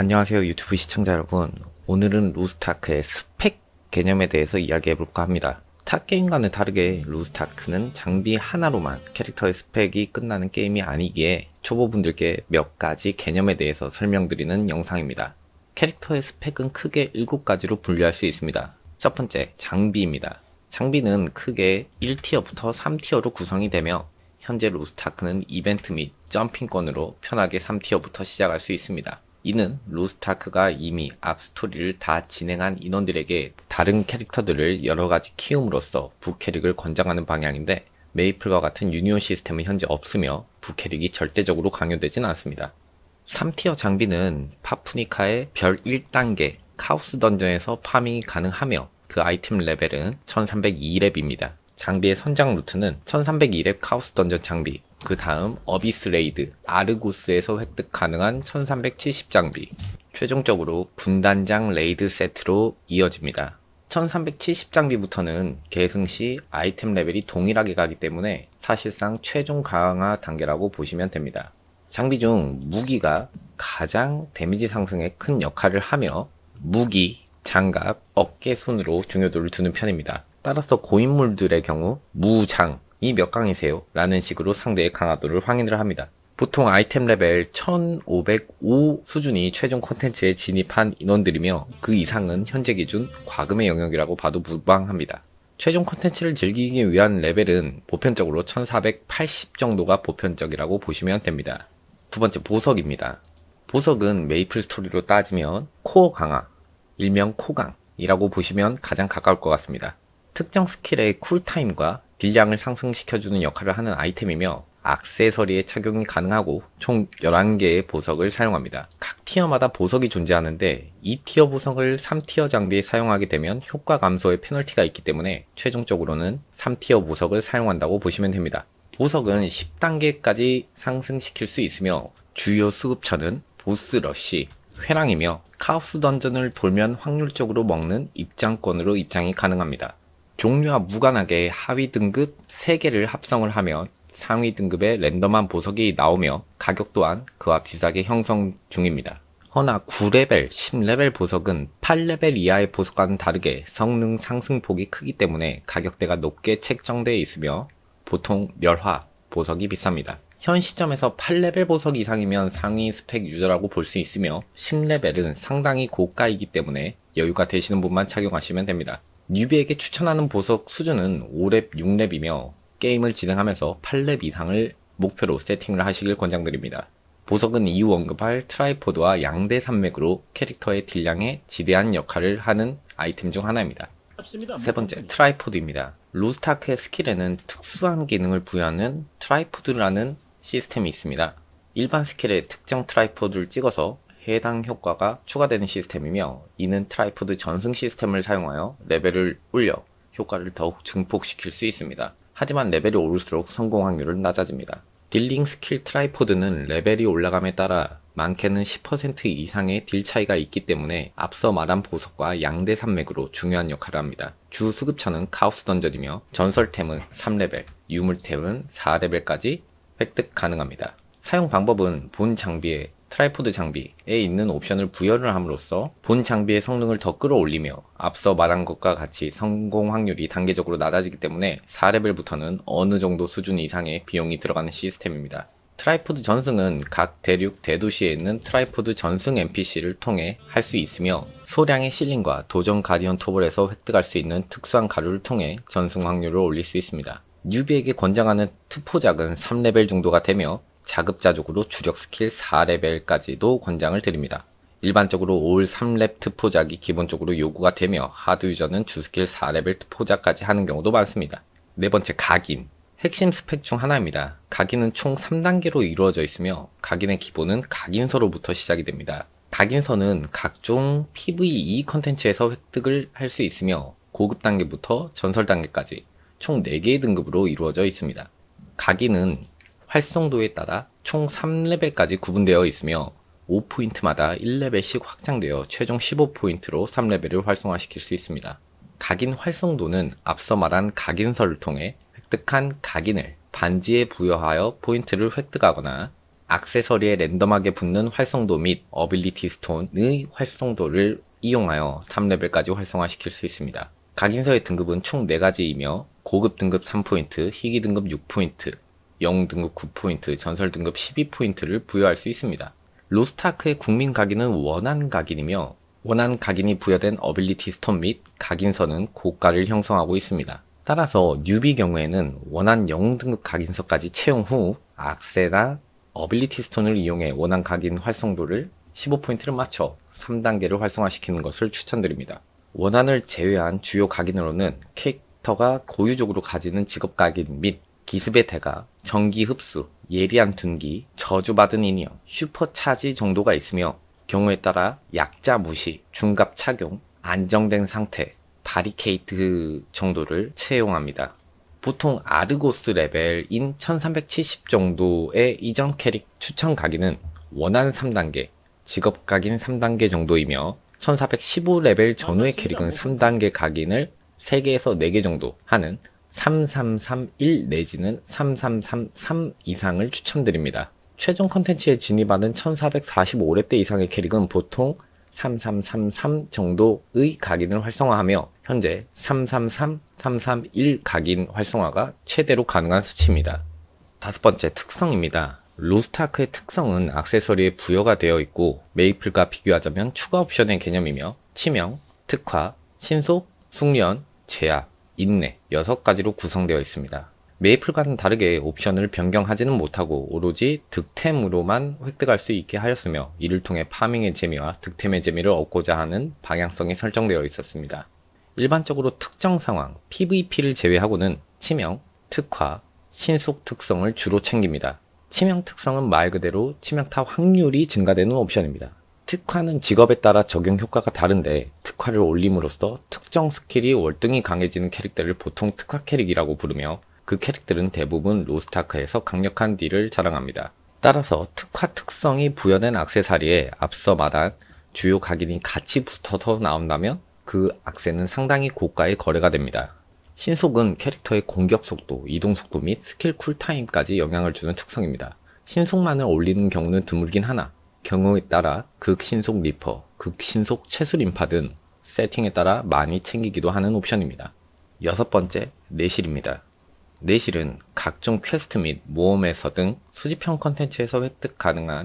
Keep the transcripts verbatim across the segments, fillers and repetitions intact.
안녕하세요 유튜브 시청자 여러분. 오늘은 로스트아크의 스펙 개념에 대해서 이야기해볼까 합니다. 타 게임과는 다르게 로스트아크는 장비 하나로만 캐릭터의 스펙이 끝나는 게임이 아니기에 초보분들께 몇 가지 개념에 대해서 설명드리는 영상입니다. 캐릭터의 스펙은 크게 일곱 가지로 분류할 수 있습니다. 첫 번째, 장비입니다. 장비는 크게 일 티어부터 삼 티어로 구성이 되며 현재 로스트아크는 이벤트 및 점핑권으로 편하게 삼 티어부터 시작할 수 있습니다. 이는 로스트아크가 이미 앞 스토리를 다 진행한 인원들에게 다른 캐릭터들을 여러가지 키움으로써 부캐릭을 권장하는 방향인데, 메이플과 같은 유니온 시스템은 현재 없으며 부캐릭이 절대적으로 강요되진 않습니다. 삼 티어 장비는 파푸니카의 별 일 단계 카오스 던전에서 파밍이 가능하며 그 아이템 레벨은 천삼백이 렙입니다. 장비의 선장 루트는 천삼백이 렙 카오스 던전 장비, 그 다음 어비스 레이드, 아르고스에서 획득 가능한 천삼백칠십 장비, 최종적으로 군단장 레이드 세트로 이어집니다. 천삼백칠십 장비부터는 계승 시 아이템 레벨이 동일하게 가기 때문에 사실상 최종 강화 단계라고 보시면 됩니다. 장비 중 무기가 가장 데미지 상승에 큰 역할을 하며 무기, 장갑, 어깨 순으로 중요도를 두는 편입니다. 따라서 고인물들의 경우 무장이 몇 강이세요? 라는 식으로 상대의 강화도를 확인을 합니다. 보통 아이템 레벨 천오백오 수준이 최종 콘텐츠에 진입한 인원들이며 그 이상은 현재 기준 과금의 영역이라고 봐도 무방합니다. 최종 콘텐츠를 즐기기 위한 레벨은 보편적으로 천사백팔십 정도가 보편적이라고 보시면 됩니다. 두 번째, 보석입니다. 보석은 메이플 스토리로 따지면 코어 강화, 일명 코강이라고 보시면 가장 가까울 것 같습니다. 특정 스킬의 쿨타임과 딜량을 상승시켜주는 역할을 하는 아이템이며 액세서리에 착용이 가능하고 총 열한 개의 보석을 사용합니다. 각 티어마다 보석이 존재하는데 이 티어 보석을 삼 티어 장비에 사용하게 되면 효과 감소의 페널티가 있기 때문에 최종적으로는 삼 티어 보석을 사용한다고 보시면 됩니다. 보석은 십 단계까지 상승시킬 수 있으며 주요 수급처는 보스 러쉬, 회랑이며 카오스 던전을 돌면 확률적으로 먹는 입장권으로 입장이 가능합니다. 종류와 무관하게 하위 등급 세 개를 합성을 하면 상위 등급의 랜덤한 보석이 나오며 가격 또한 그와 비슷하게 형성 중입니다. 허나 구 레벨, 십 레벨 보석은 팔 레벨 이하의 보석과는 다르게 성능 상승폭이 크기 때문에 가격대가 높게 책정되어 있으며 보통 멸화 보석이 비쌉니다. 현 시점에서 팔 레벨 보석 이상이면 상위 스펙 유저라고 볼 수 있으며 십 레벨은 상당히 고가이기 때문에 여유가 되시는 분만 착용하시면 됩니다. 뉴비에게 추천하는 보석 수준은 오 렙, 육 렙이며 게임을 진행하면서 팔 렙 이상을 목표로 세팅을 하시길 권장드립니다. 보석은 이후 언급할 트라이포드와 양대 산맥으로 캐릭터의 딜량에 지대한 역할을 하는 아이템 중 하나입니다. 세 번째, 트라이포드입니다. 로스트아크의 스킬에는 특수한 기능을 부여하는 트라이포드라는 시스템이 있습니다. 일반 스킬에 특정 트라이포드를 찍어서 해당 효과가 추가되는 시스템이며 이는 트라이포드 전승 시스템을 사용하여 레벨을 올려 효과를 더욱 증폭시킬 수 있습니다. 하지만 레벨이 오를수록 성공 확률은 낮아집니다. 딜링 스킬 트라이포드는 레벨이 올라감에 따라 많게는 십 퍼센트 이상의 딜 차이가 있기 때문에 앞서 말한 보석과 양대 산맥으로 중요한 역할을 합니다. 주 수급처는 카오스 던전이며 전설템은 삼 레벨, 유물템은 사 레벨까지 획득 가능합니다. 사용 방법은 본 장비에 트라이포드 장비에 있는 옵션을 부여를 함으로써 본 장비의 성능을 더 끌어올리며 앞서 말한 것과 같이 성공 확률이 단계적으로 낮아지기 때문에 사 레벨부터는 어느 정도 수준 이상의 비용이 들어가는 시스템입니다. 트라이포드 전승은 각 대륙 대도시에 있는 트라이포드 전승 엔피씨를 통해 할 수 있으며 소량의 실링과 도전 가디언 토벌에서 획득할 수 있는 특수한 가루를 통해 전승 확률을 올릴 수 있습니다. 뉴비에게 권장하는 특포작은 삼 레벨 정도가 되며 자급자족으로 주력 스킬 사 레벨까지도 권장을 드립니다. 일반적으로 올 삼 렙 특포작이 기본적으로 요구가 되며 하드 유저는 주 스킬 사 레벨 특포작까지 하는 경우도 많습니다. 네 번째, 각인. 핵심 스펙 중 하나입니다. 각인은 총 삼 단계로 이루어져 있으며 각인의 기본은 각인서로부터 시작이 됩니다. 각인서는 각종 피브이이 컨텐츠에서 획득을 할 수 있으며 고급 단계부터 전설 단계까지 총 네 개의 등급으로 이루어져 있습니다. 각인은 활성도에 따라 총 삼 레벨까지 구분되어 있으며 오 포인트마다 일 레벨씩 확장되어 최종 십오 포인트로 삼 레벨을 활성화시킬 수 있습니다. 각인 활성도는 앞서 말한 각인서를 통해 획득한 각인을 반지에 부여하여 포인트를 획득하거나 액세서리에 랜덤하게 붙는 활성도 및 어빌리티 스톤의 활성도를 이용하여 삼 레벨까지 활성화시킬 수 있습니다. 각인서의 등급은 총 네 가지이며 고급 등급 삼 포인트, 희귀 등급 육 포인트, 영웅 등급 구 포인트, 전설 등급 십이 포인트를 부여할 수 있습니다. 로스트아크의 국민 각인은 원한 각인이며 원한 각인이 부여된 어빌리티 스톤 및 각인서는 고가를 형성하고 있습니다. 따라서 뉴비 경우에는 원한 영웅 등급 각인서까지 채용 후 악세나 어빌리티 스톤을 이용해 원한 각인 활성도를 십오 포인트를 맞춰 삼 단계를 활성화시키는 것을 추천드립니다. 원한을 제외한 주요 각인으로는 캐릭터가 고유적으로 가지는 직업 각인 및 기습의 대가, 전기 흡수, 예리한 둔기, 저주받은 인형, 슈퍼 차지 정도가 있으며 경우에 따라 약자 무시, 중갑 착용, 안정된 상태, 바리케이트 정도를 채용합니다. 보통 아르고스 레벨인 천삼백칠십 정도의 이전 캐릭 추천 각인은 원한 삼 단계, 직업 각인 삼 단계 정도이며 천사백십오 레벨 전후의 캐릭은 삼 단계 각인을 세 개에서 네 개 정도 하는 삼삼삼일 내지는 삼삼삼삼 이상을 추천드립니다. 최종 컨텐츠에 진입하는 천사백사십오 렙대 이상의 캐릭은 보통 삼삼삼삼 정도의 각인을 활성화하며 현재 삼삼삼, 삼삼일 각인 활성화가 최대로 가능한 수치입니다. 다섯 번째, 특성입니다. 로스트아크의 특성은 액세서리에 부여가 되어 있고 메이플과 비교하자면 추가 옵션의 개념이며 치명, 특화, 신속, 숙련, 제압, 인내 여섯 가지로 구성되어 있습니다. 메이플과는 다르게 옵션을 변경하지는 못하고 오로지 득템으로만 획득할 수 있게 하였으며 이를 통해 파밍의 재미와 득템의 재미를 얻고자 하는 방향성이 설정되어 있었습니다. 일반적으로 특정 상황, 피브이피를 제외하고는 치명, 특화, 신속 특성을 주로 챙깁니다. 치명 특성은 말 그대로 치명타 확률이 증가되는 옵션입니다. 특화는 직업에 따라 적용 효과가 다른데 특화를 올림으로써 특정 스킬이 월등히 강해지는 캐릭터를 보통 특화 캐릭이라고 부르며 그 캐릭들은 대부분 로스트아크에서 강력한 딜을 자랑합니다. 따라서 특화 특성이 부여된 액세서리에 앞서 말한 주요 각인이 같이 붙어서 나온다면 그 액세는 상당히 고가의 거래가 됩니다. 신속은 캐릭터의 공격 속도, 이동 속도 및 스킬 쿨타임까지 영향을 주는 특성입니다. 신속만을 올리는 경우는 드물긴 하나 경우에 따라 극신속 리퍼, 극신속 채술인파 등 세팅에 따라 많이 챙기기도 하는 옵션입니다. 여섯 번째, 내실입니다. 내실은 각종 퀘스트 및 모험에서 등 수집형 컨텐츠에서 획득 가능한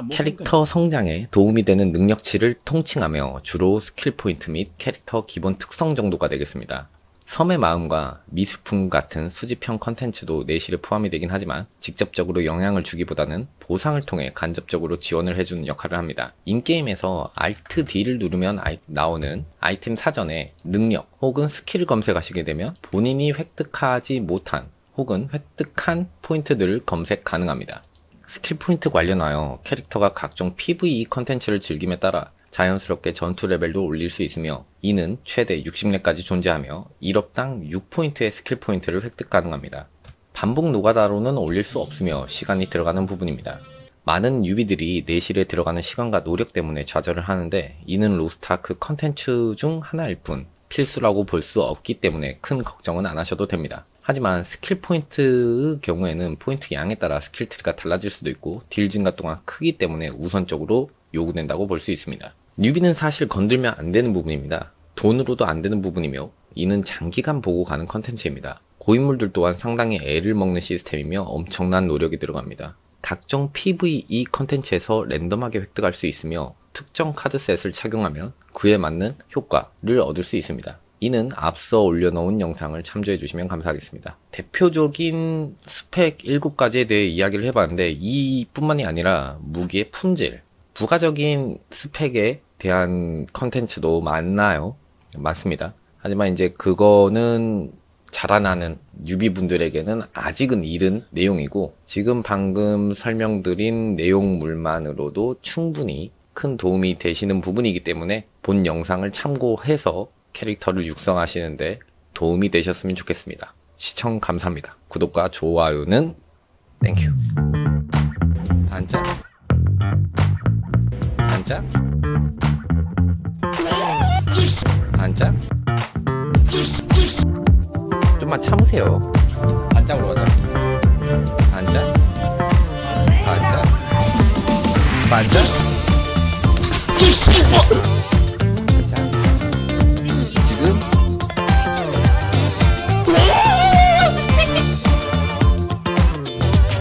캐릭터 성장에 도움이 되는 능력치를 통칭하며 주로 스킬 포인트 및 캐릭터 기본 특성 정도가 되겠습니다. 섬의 마음과 미술품 같은 수집형 컨텐츠도 내실에 포함이 되긴 하지만 직접적으로 영향을 주기보다는 보상을 통해 간접적으로 지원을 해주는 역할을 합니다. 인게임에서 알트 D를 누르면 아이, 나오는 아이템 사전에 능력 혹은 스킬을 검색하시게 되면 본인이 획득하지 못한 혹은 획득한 포인트들을 검색 가능합니다. 스킬 포인트 관련하여 캐릭터가 각종 피브이 컨텐츠를 즐김에 따라 자연스럽게 전투 레벨도 올릴 수 있으며 이는 최대 육십 렙까지 존재하며 일 업당 육 포인트의 스킬 포인트를 획득 가능합니다. 반복 노가다로는 올릴 수 없으며 시간이 들어가는 부분입니다. 많은 유비들이 내실에 들어가는 시간과 노력 때문에 좌절을 하는데 이는 로스트아크 컨텐츠 중 하나일 뿐 필수라고 볼 수 없기 때문에 큰 걱정은 안 하셔도 됩니다. 하지만 스킬 포인트의 경우에는 포인트 양에 따라 스킬 트리가 달라질 수도 있고 딜 증가 또한 크기 때문에 우선적으로 요구된다고 볼 수 있습니다. 뉴비는 사실 건들면 안 되는 부분입니다. 돈으로도 안 되는 부분이며 이는 장기간 보고 가는 컨텐츠입니다. 고인물들 또한 상당히 애를 먹는 시스템이며 엄청난 노력이 들어갑니다. 각종 피브이 컨텐츠에서 랜덤하게 획득할 수 있으며 특정 카드셋을 착용하면 그에 맞는 효과를 얻을 수 있습니다. 이는 앞서 올려놓은 영상을 참조해 주시면 감사하겠습니다. 대표적인 스펙 일곱 가지에 대해 이야기를 해봤는데 이뿐만이 아니라 무기의 품질, 부가적인 스펙에 대한 컨텐츠도 많나요? 많습니다. 하지만 이제 그거는 자라나는 뉴비분들에게는 아직은 이른 내용이고 지금 방금 설명드린 내용물만으로도 충분히 큰 도움이 되시는 부분이기 때문에 본 영상을 참고해서 캐릭터를 육성하시는데 도움이 되셨으면 좋겠습니다. 시청 감사합니다. 구독과 좋아요는 땡큐. 반짝 반짝 반짝 좀만 참으세요. 반짝으로 가자. 반짝 반짝 맞아?